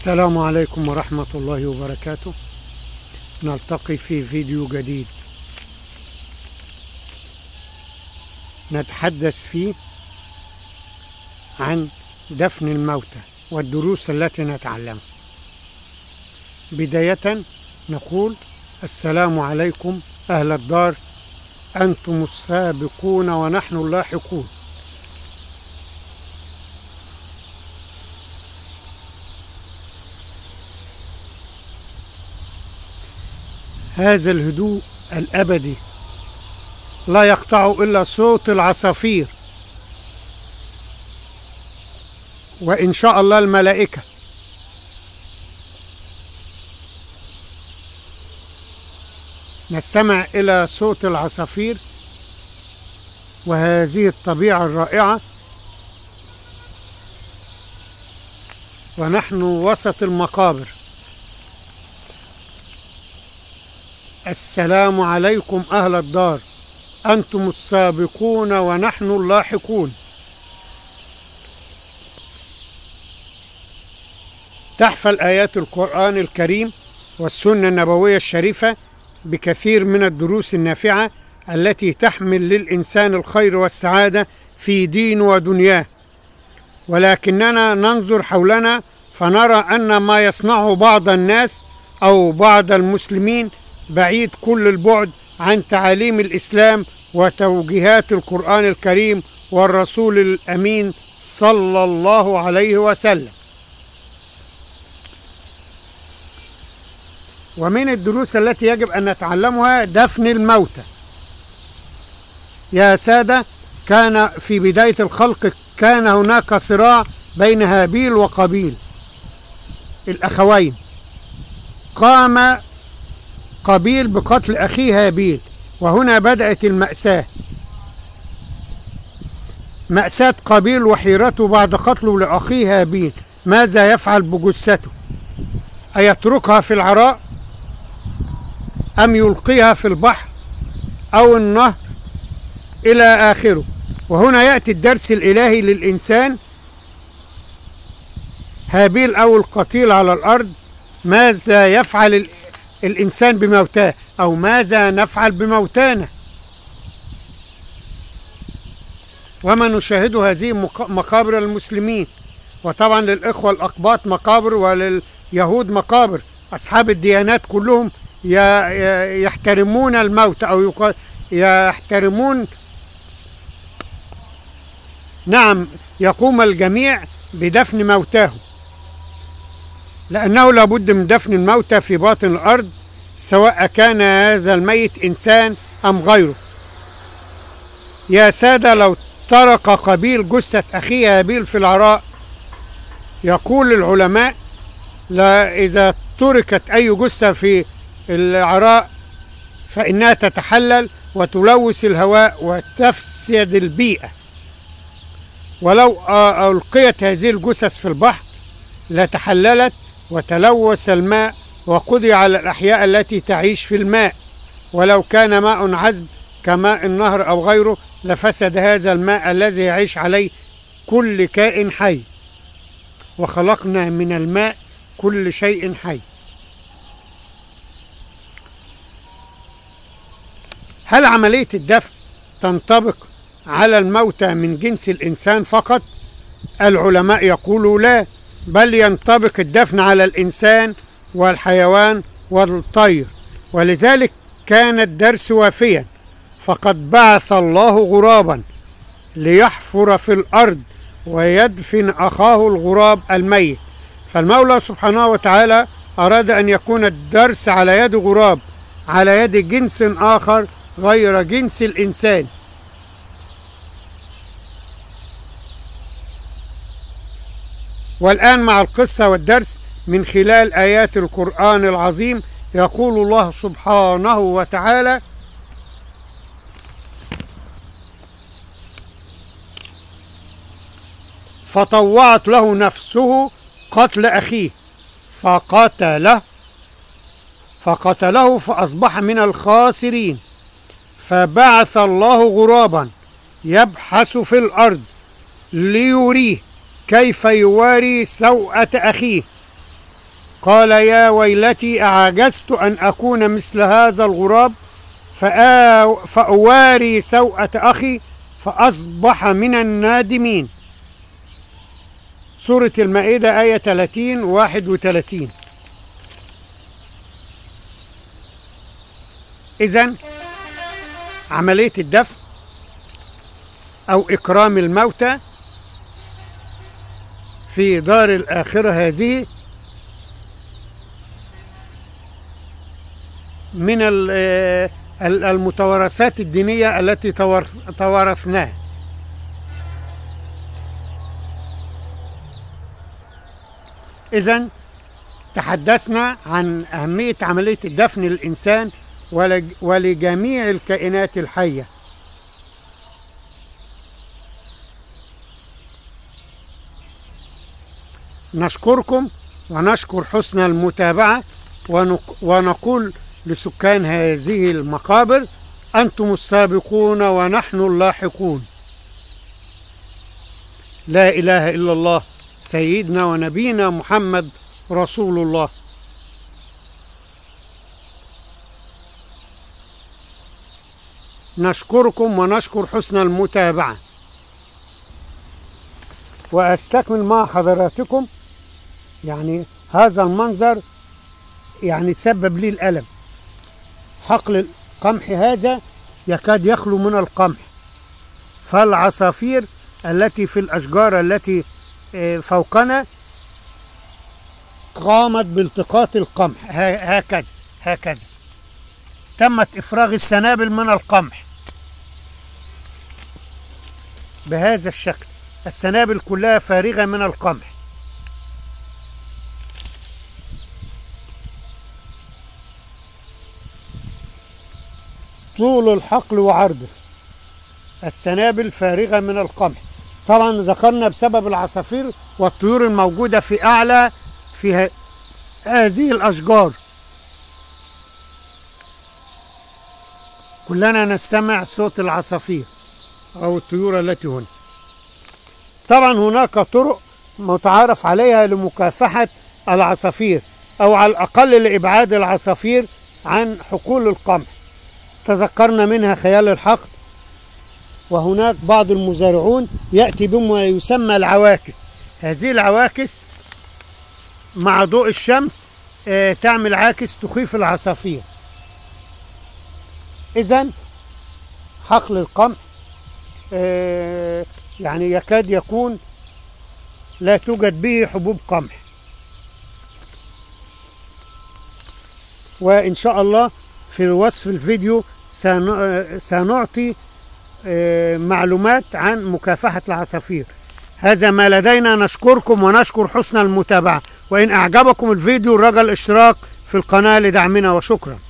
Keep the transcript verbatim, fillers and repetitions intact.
السلام عليكم ورحمة الله وبركاته. نلتقي في فيديو جديد نتحدث فيه عن دفن الموتى والدروس التي نتعلمها. بداية نقول السلام عليكم أهل الدار، أنتم السابقون ونحن اللاحقون. هذا الهدوء الأبدي لا يقطع إلا صوت العصافير، وإن شاء الله الملائكة. نستمع إلى صوت العصافير وهذه الطبيعة الرائعة ونحن وسط المقابر. السلام عليكم أهل الدار، أنتم السابقون ونحن اللاحقون. تحفل آيات القرآن الكريم والسنة النبوية الشريفة بكثير من الدروس النافعة التي تحمل للإنسان الخير والسعادة في دينه ودنياه، ولكننا ننظر حولنا فنرى أن ما يصنعه بعض الناس أو بعض المسلمين بعيد كل البعد عن تعاليم الإسلام وتوجيهات القرآن الكريم والرسول الأمين صلى الله عليه وسلم. ومن الدروس التي يجب أن نتعلمها دفن الموتى. يا سادة، كان في بداية الخلق كان هناك صراع بين هابيل وقابيل الأخوين. قام قابيل بقتل أخيه هابيل، وهنا بدأت المأساة، مأساة قابيل وحيرته بعد قتله لأخيه هابيل. ماذا يفعل بجثته؟ أيتركها في العراء أم يلقيها في البحر أو النهر إلى آخره؟ وهنا يأتي الدرس الإلهي للإنسان. هابيل أو القتيل على الأرض، ماذا يفعل الإنسان بموتاه، أو ماذا نفعل بموتانا؟ وما نشاهد هذه مقابر المسلمين، وطبعا للإخوة الأقباط مقابر ولليهود مقابر. أصحاب الديانات كلهم يحترمون الموت أو يحترمون، نعم، يقوم الجميع بدفن موتاهم، لأنه لابد من دفن الموتى في باطن الأرض، سواء كان هذا الميت إنسان أم غيره. يا سادة، لو طرق قابيل جثة أخيه هابيل في العراء، يقول العلماء لا إذا تركت أي جثة في العراء فإنها تتحلل وتلوث الهواء وتفسد البيئة. ولو ألقيت هذه الجثث في البحر لتحللت وتلوث الماء وقضي على الأحياء التي تعيش في الماء. ولو كان ماء عذب كماء النهر أو غيره لفسد هذا الماء الذي يعيش عليه كل كائن حي، وخلقنا من الماء كل شيء حي. هل عملية الدفن تنطبق على الموتى من جنس الإنسان فقط؟ العلماء يقولوا لا، بل ينطبق الدفن على الإنسان والحيوان والطير. ولذلك كان الدرس وافيا، فقد بعث الله غرابا ليحفر في الأرض ويدفن أخاه الغراب الميت. فالمولى سبحانه وتعالى أراد أن يكون الدرس على يد غراب، على يد جنس آخر غير جنس الإنسان. والآن مع القصة والدرس من خلال آيات القرآن العظيم. يقول الله سبحانه وتعالى: فطوعت له نفسه قتل أخيه فقتله فقتله فأصبح من الخاسرين. فبعث الله غرابا يبحث في الأرض ليريه كيف يواري سوءة أخيه قال يا ويلتي أعجزت أن أكون مثل هذا الغراب فأواري سوءة أخي فأصبح من النادمين. سورة المائدة آية ثلاثين واحد وثلاثين. إذن عملية الدفن أو إكرام الموتى في دار الآخرة هذه من المتوارثات الدينية التي توارثناها. إذن تحدثنا عن أهمية عملية الدفن للإنسان ولجميع الكائنات الحية. نشكركم ونشكر حسن المتابعة، ونقول لسكان هذه المقابر أنتم السابقون ونحن اللاحقون. لا إله إلا الله سيدنا ونبينا محمد رسول الله. نشكركم ونشكر حسن المتابعة. وأستكمل مع حضراتكم يعني هذا المنظر يعني سبب لي الألم. حقل القمح هذا يكاد يخلو من القمح، فالعصافير التي في الأشجار التي فوقنا قامت بالتقاط القمح هكذا هكذا. تمت إفراغ السنابل من القمح بهذا الشكل، السنابل كلها فارغة من القمح. طول الحقل وعرضه، السنابل فارغة من القمح. طبعا ذكرنا بسبب العصافير والطيور الموجودة في أعلى في هذه الأشجار. كلنا نستمع صوت العصافير أو الطيور التي هنا. طبعا هناك طرق متعارف عليها لمكافحة العصافير أو على الأقل لإبعاد العصافير عن حقول القمح. تذكرنا منها خيال الحقل، وهناك بعض المزارعون يأتي بما يسمى العواكس. هذه العواكس مع ضوء الشمس تعمل عاكس تخيف العصافير. إذن حقل القمح يعني يكاد يكون لا توجد به حبوب قمح. وإن شاء الله في وصف الفيديو سنعطي معلومات عن مكافحة العصافير. هذا ما لدينا. نشكركم ونشكر حسن المتابعة، وإن أعجبكم الفيديو رجاء الاشتراك في القناة لدعمنا، وشكرا.